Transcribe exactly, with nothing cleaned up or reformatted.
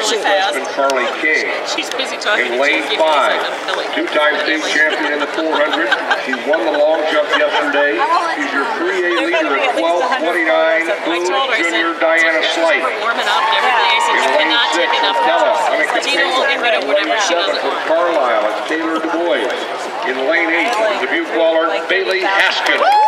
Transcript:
really fast. Carly King. She's busy talking In to lane Jim, five, like two-time state champion in the four hundred. She won the long jump yesterday. She's your three A leader at twelve twenty-nine. Blue Junior Diana Slight. We're warming up every day. I said, you cannot take enough photos. Tina will get rid of whatever she doesn't From want. Carlisle, it's Taylor Du Bois. In lane eight, Dubuque Waller, Bailey Haskins.